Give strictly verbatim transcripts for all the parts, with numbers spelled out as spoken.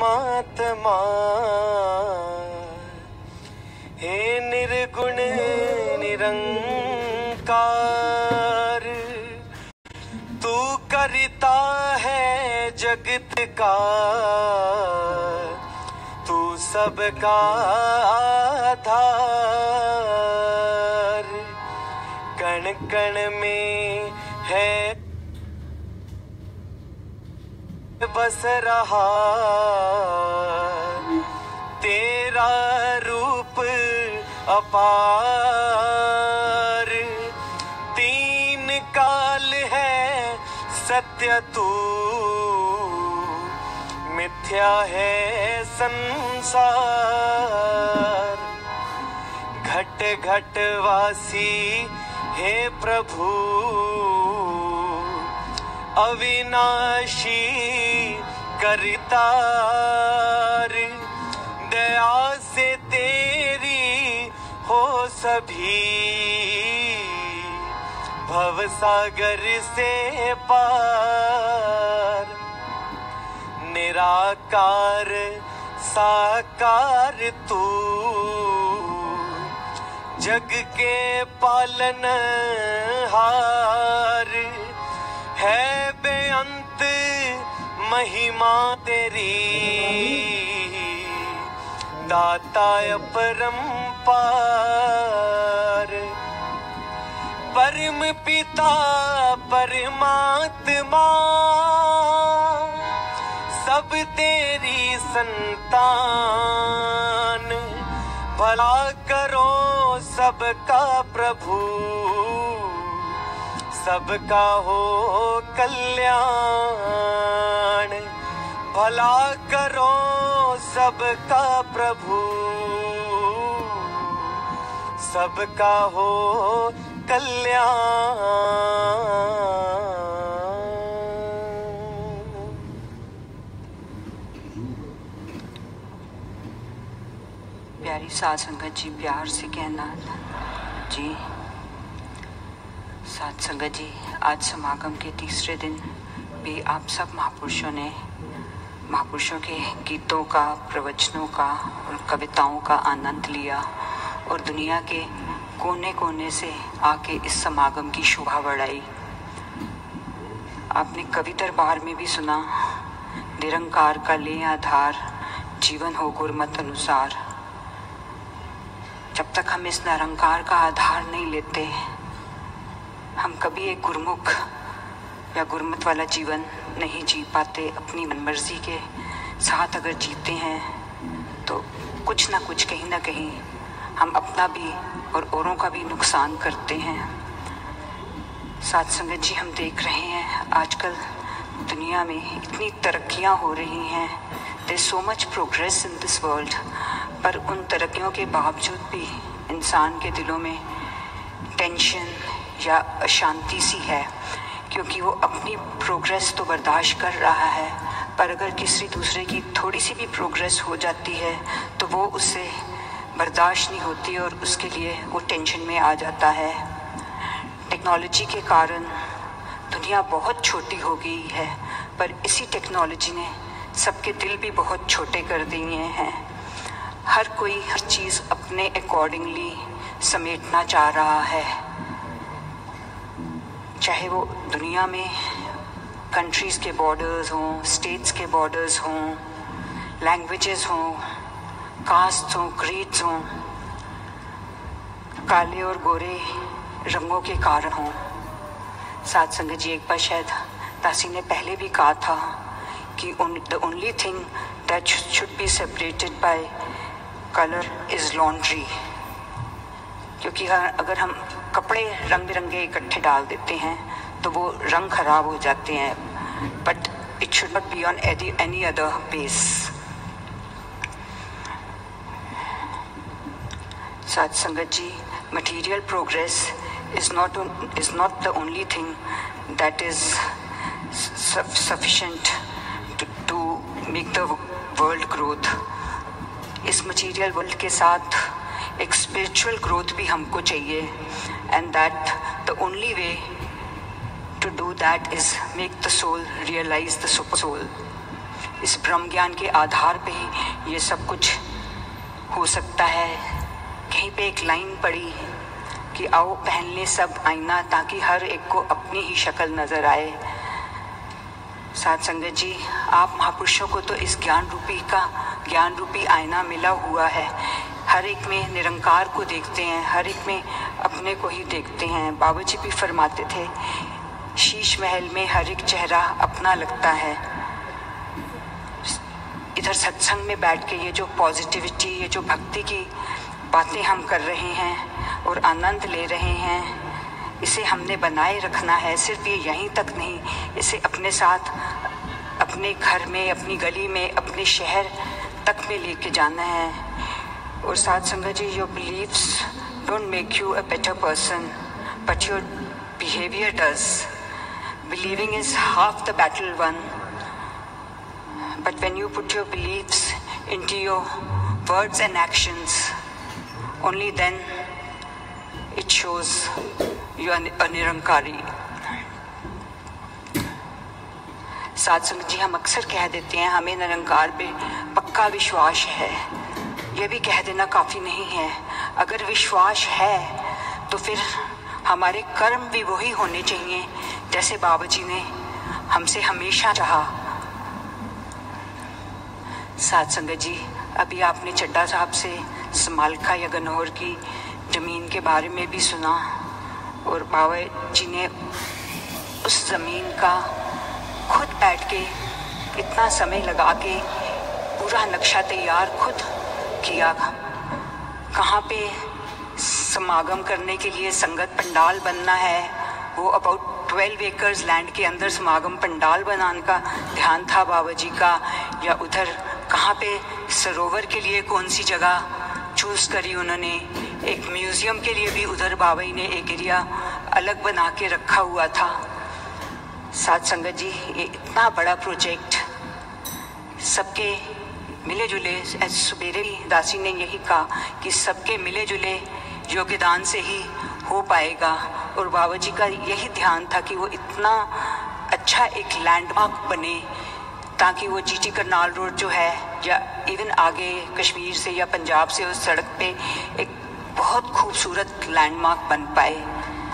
परमात्मा, हे निर्गुण निरंकार, तू करता है जगत का, तू सबका आधार। कण कण में है बस रहा तेरा रूप अपार। तीन काल है सत्य तू, मिथ्या है संसार। घट घट वासी हे प्रभु, अविनाशी करतार। दया से तेरी हो सभी, भव सागर से पार। निराकार साकार तू, जग के पालनहार। है बेअंत महिमा तेरी, दाता अपरंपार। परम पिता परमात्मा, सब तेरी संतान। भला करो सबका प्रभु, सबका हो कल्याण। भला करो सबका प्रभु, सबका हो कल्याण। प्यारी साध संगत जी, प्यार से कहना जी। साध संगत जी, आज समागम के तीसरे दिन भी आप सब महापुरुषों ने महापुरुषों के गीतों का, प्रवचनों का और कविताओं का आनंद लिया और दुनिया के कोने कोने से आके इस समागम की शोभा बढ़ाई। आपने कवि दरबार में भी सुना, निरंकार का ले आधार, जीवन हो गुरमत अनुसार। जब तक हम इस निरंकार का आधार नहीं लेते, हम कभी एक गुरमुख या गुरमत वाला जीवन नहीं जी पाते। अपनी मनमर्जी के साथ अगर जीते हैं तो कुछ ना कुछ, कहीं ना कहीं हम अपना भी और औरों का भी नुकसान करते हैं। साध संगत जी, हम देख रहे हैं आजकल दुनिया में इतनी तरक्कियां हो रही हैं, there is so much progress in this world, पर उन तरक्कियों के बावजूद भी इंसान के दिलों में टेंशन या अशांति सी है, क्योंकि वो अपनी प्रोग्रेस तो बर्दाश्त कर रहा है, पर अगर किसी दूसरे की थोड़ी सी भी प्रोग्रेस हो जाती है तो वो उससे बर्दाश्त नहीं होती और उसके लिए वो टेंशन में आ जाता है। टेक्नोलॉजी के कारण दुनिया बहुत छोटी हो गई है, पर इसी टेक्नोलॉजी ने सबके दिल भी बहुत छोटे कर दिए हैं। हर कोई हर चीज़ अपने अकॉर्डिंगली समेटना चाह रहा है, चाहे वो दुनिया में कंट्रीज़ के बॉर्डर्स हों, स्टेट्स के बॉर्डर्स हों, लैंग्वेजेस हों, कास्ट हों, क्रीड्स हों, काले और गोरे रंगों के कारण हों। साध संगत जी, एक बार शायद दासी ने पहले भी कहा था कि the only thing that should be separated by colour is laundry, क्योंकि अगर हम कपड़े रंग बिरंगे इकट्ठे डाल देते हैं तो वो रंग खराब हो जाते हैं, but it should not be on any other base. Sadh Sangat ji, material progress is not is not the only thing that is sufficient to make the world growth. इस मटीरियल वर्ल्ड के साथ एक स्पिरिचुअल ग्रोथ भी हमको चाहिए, and that the only way to do that is make the soul realise the super soul. इस ब्रह्म ज्ञान के आधार पे ही ये सब कुछ हो सकता है। कहीं पे एक लाइन पड़ी कि आओ पहन ले सब आईना, ताकि हर एक को अपनी ही शक्ल नजर आए। साध संगत जी, आप महापुरुषों को तो इस ज्ञान रूपी का ज्ञान रूपी आईना मिला हुआ है। हर एक में निरंकार को देखते हैं, हर एक में अपने को ही देखते हैं। बाबा जी भी फरमाते थे, शीश महल में हर एक चेहरा अपना लगता है। इधर सत्संग में बैठ के ये जो पॉजिटिविटी, ये जो भक्ति की बातें हम कर रहे हैं और आनंद ले रहे हैं, इसे हमने बनाए रखना है। सिर्फ ये यहीं तक नहीं, इसे अपने साथ अपने घर में, अपनी गली में, अपने शहर तक में लेके जाना है। और Sadh Sangat ji, your beliefs don't make you a better person, but your behaviour does. Believing is half the battle won, but when you put your beliefs into your words and actions, only then it shows you are a Nirankari. साध संगत जी, हम अक्सर कह देते हैं हमें निरंकार पे पक्का विश्वास है। यह भी कह देना काफ़ी नहीं है। अगर विश्वास है तो फिर हमारे कर्म भी वही होने चाहिए जैसे बाबा जी ने हमसे हमेशा चाहा। साध संगत जी, अभी आपने चड्डा साहब से समालखा या गनौर की ज़मीन के बारे में भी सुना, और बाबा जी ने उस ज़मीन का खुद बैठ के इतना समय लगा के पूरा नक्शा तैयार खुद किया। कहाँ पे समागम करने के लिए संगत पंडाल बनना है, वो अबाउट ट्वेल्व एकर्स लैंड के अंदर समागम पंडाल बनाने का ध्यान था बाबा जी का। या उधर कहाँ पे सरोवर के लिए कौन सी जगह चूज़ करी उन्होंने। एक म्यूज़ियम के लिए भी उधर बाबा जी ने एक एरिया अलग बना के रखा हुआ था। साथ संगत जी, ये इतना बड़ा प्रोजेक्ट सबके मिले जुले, सुबेरे भी दासी ने यही कहा कि सबके मिले जुले योगदान से ही हो पाएगा। और बाबा जी का यही ध्यान था कि वो इतना अच्छा एक लैंडमार्क बने, ताकि वो जीटी करनाल रोड जो है, या इवन आगे कश्मीर से या पंजाब से उस सड़क पे एक बहुत खूबसूरत लैंडमार्क बन पाए।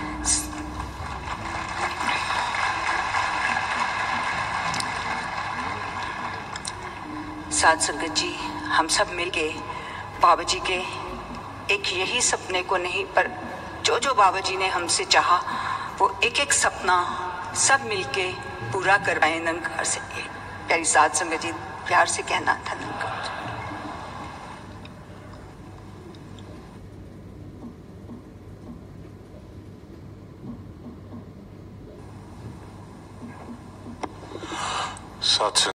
साध संगत जी, हम सब मिलके बाबा जी के एक यही सपने को नहीं, पर जो जो बाबा जी ने हमसे चाहा वो एक एक सपना सब मिलके पूरा करवाएं निरंकार से। प्यारी साध संगत जी, प्यार से कहना था निरंकार। साथ